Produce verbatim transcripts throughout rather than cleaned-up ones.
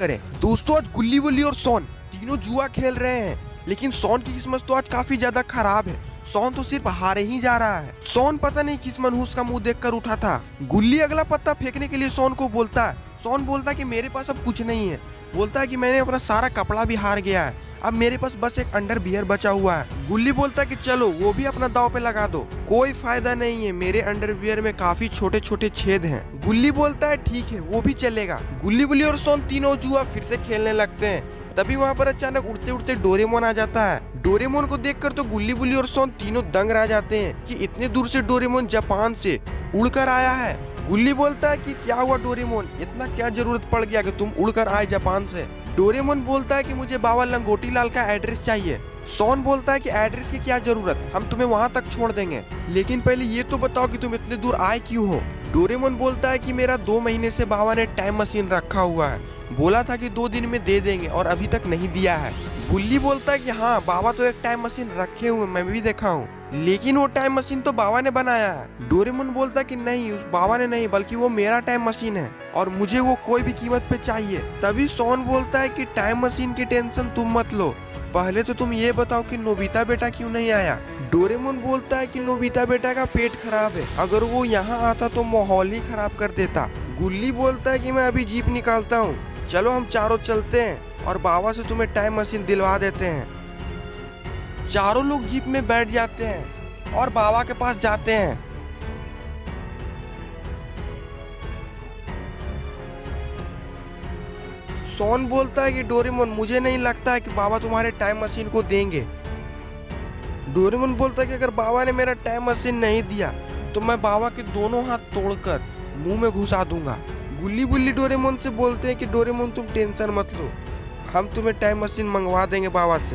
करें। दोस्तों आज गुल्ली वुल्ली और सोन तीनों जुआ खेल रहे हैं, लेकिन सोन की किस्मत तो आज काफी ज्यादा खराब है। सोन तो सिर्फ हारे ही जा रहा है। सोन पता नहीं किस मनहूस का मुंह देखकर उठा था। गुल्ली अगला पत्ता फेंकने के लिए सोन को बोलता है। सोन बोलता है कि मेरे पास अब कुछ नहीं है। बोलता है कि मैंने अपना सारा कपड़ा भी हार गया है, अब मेरे पास बस एक अंडर बियर बचा हुआ है। गुल्ली बोलता है कि चलो वो भी अपना दांव पे लगा दो। कोई फायदा नहीं है, मेरे अंडर बियर में काफी छोटे छोटे छेद हैं। गुल्ली बोलता है ठीक है वो भी चलेगा। गुल्ली बुल्ली और सोन तीनों जुआ फिर से खेलने लगते हैं। तभी वहाँ पर अचानक उड़ते उड़ते डोरेमोन आ जाता है। डोरेमोन को देखकर तो गुल्ली बुल्ली और सोन तीनों दंग रह जाते हैं कि इतने दूर से डोरेमोन जापान से उड़कर आया है। गुल्ली बोलता है कि क्या हुआ डोरेमोन, इतना क्या जरूरत पड़ गया कि तुम उड़कर आए जापान से। डोरेमोन बोलता है कि मुझे बाबा लंगोटी लाल का एड्रेस चाहिए। सोन बोलता है कि एड्रेस की क्या जरूरत, हम तुम्हें वहाँ तक छोड़ देंगे, लेकिन पहले ये तो बताओ कि तुम इतने दूर आए क्यों हो। डोरेमोन बोलता है कि मेरा दो महीने से बाबा ने टाइम मशीन रखा हुआ है, बोला था कि दो दिन में दे देंगे और अभी तक नहीं दिया है। गुल्ली बोलता है कि हाँ बाबा तो एक टाइम मशीन रखे हुए मैं भी देखा हूँ, लेकिन वो टाइम मशीन तो बाबा ने बनाया है। डोरेमोन बोलता है कि नहीं उस बाबा ने नहीं बल्कि वो मेरा टाइम मशीन है और मुझे वो कोई भी कीमत पे चाहिए। तभी सोन बोलता है कि टाइम मशीन की टेंशन तुम मत लो, पहले तो तुम ये बताओ कि नोबिता बेटा क्यों नहीं आया। डोरेमोन बोलता है कि नोबिता बेटा का पेट खराब है, अगर वो यहाँ आता तो माहौल ही खराब कर देता। गुल्ली बोलता है कि मैं अभी जीप निकालता हूँ, चलो हम चारों चलते हैं और बाबा से तुम्हें टाइम मशीन दिलवा देते हैं। चारों लोग जीप में बैठ जाते हैं और बाबा के पास जाते हैं। सोन बोलता है कि डोरेमोन मुझे नहीं लगता है कि बाबा तुम्हारे टाइम मशीन को देंगे। डोरेमोन बोलता है कि अगर बाबा ने मेरा टाइम मशीन नहीं दिया तो मैं बाबा के दोनों हाथ तोड़कर मुंह में घुसा दूंगा। गुल्ली बुल्ली डोरेमोन से बोलते हैं कि डोरेमोन तुम टेंशन मत लो, हम तुम्हें टाइम मशीन मंगवा देंगे बाबा से।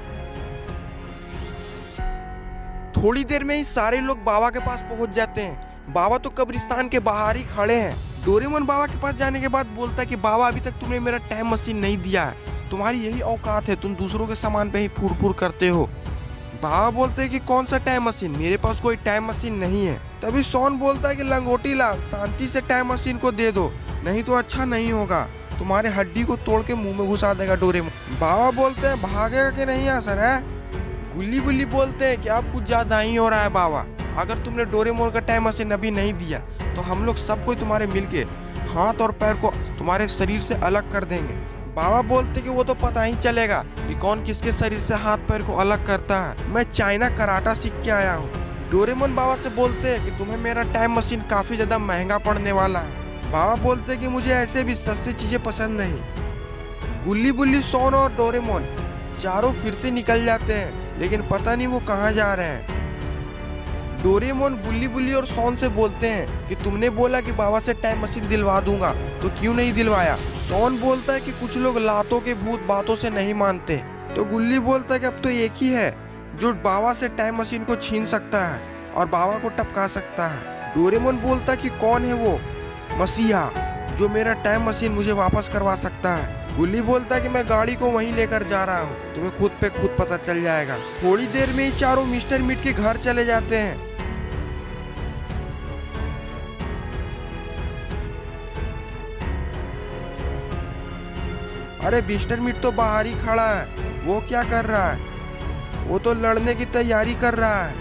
थोड़ी देर में ही सारे लोग बाबा के पास पहुंच जाते हैं। बाबा तो कब्रिस्तान के बाहर ही खड़े हैं। डोरेमोन बाबा के पास जाने के बाद बोलता है कि बाबा अभी तक तुमने मेरा टाइम मशीन नहीं दिया है, तुम्हारी यही औकात है, तुम दूसरों के सामान पे ही फूर फूर करते हो। बाबा बोलते हैं कि कौन सा टाइम मशीन, मेरे पास कोई टाइम मशीन नहीं है। तभी सोन बोलता है कि लंगोटी लाल शांति से टाइम मशीन को दे दो, नहीं तो अच्छा नहीं होगा, तुम्हारे हड्डी को तोड़ के मुंह में घुसा देगा डोरेमोन। बाबा बोलते हैं भागेगा कि नहीं असर है। गुल्ली बुल्ली बोलते हैं कि अब कुछ ज्यादा ही हो रहा है बाबा, अगर तुमने डोरेमोन का टाइम मशीन अभी नहीं दिया तो हम लोग सबको तुम्हारे मिलके हाथ और पैर को तुम्हारे शरीर से अलग कर देंगे। बाबा बोलते कि वो तो पता ही चलेगा कि कौन किसके शरीर से हाथ पैर को अलग करता है, मैं चाइना कराटा सीख के आया हूँ। डोरेमोन बाबा से बोलते हैं कि तुम्हें मेरा टाइम मशीन काफी ज्यादा महंगा पड़ने वाला है। बाबा बोलते हैं कि मुझे ऐसे भी सस्ती चीजें पसंद नहीं। गुल्ली बुल्ली सोन और डोरेमोन चारों फिर से निकल जाते हैं, लेकिन पता नहीं वो कहाँ जा रहे हैं। डोरेमोन गुल्ली बुल्ली और सोन से बोलते हैं कि तुमने बोला कि बाबा से टाइम मशीन दिलवा दूंगा तो क्यों नहीं दिलवाया। सोन बोलता है कि कुछ लोग लातों के भूत बातों से नहीं मानते। तो गुल्ली बोलता है कि अब तो एक ही है जो बाबा से टाइम मशीन को छीन सकता है और बाबा को टपका सकता है। डोरेमोन बोलता है कि कौन है वो मसीहा जो मेरा टाइम मशीन मुझे वापस करवा सकता है। गुल्ली बोलता है कि मैं गाड़ी को वहीं लेकर जा रहा हूँ, तुम्हें खुद पे खुद पता चल जाएगा। थोड़ी देर में ही चारों मिस्टर मीट के घर चले जाते हैं। अरे मिस्टर मीट तो बाहर ही खड़ा है, वो क्या कर रहा है, वो तो लड़ने की तैयारी कर रहा है।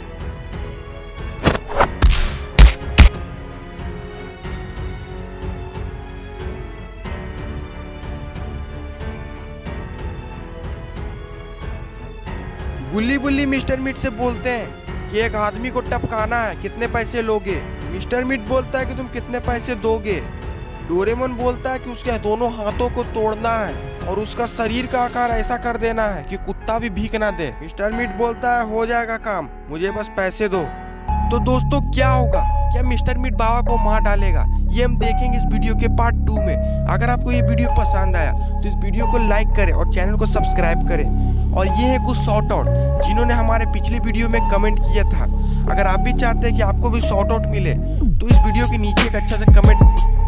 गुल्ली बुल्ली मिस्टर मीट से बोलते हैं कि एक आदमी को टपकाना है, कितने पैसे लोगे। मिस्टर मीट बोलता है कि तुम कितने पैसे दोगे। डोरेमोन बोलता है कि उसके दोनों हाथों को तोड़ना है और उसका शरीर का आकार ऐसा कर देना है कि कुत्ता भी भीख ना दे। मिस्टर मीट बोलता है हो जाएगा काम, मुझे बस पैसे दो। तो दोस्तों क्या होगा, क्या मिस्टर मीट बाबा को मार डालेगा, ये हम देखेंगे इस वीडियो के पार्ट टू में। अगर आपको ये वीडियो पसंद आया तो इस वीडियो को लाइक करें और चैनल को सब्सक्राइब करें। और ये है कुछ शॉर्ट आउट जिन्होंने हमारे पिछले वीडियो में कमेंट किया था। अगर आप भी चाहते हैं कि आपको भी शॉर्ट आउट मिले तो इस वीडियो के नीचे एक अच्छा सा कमेंट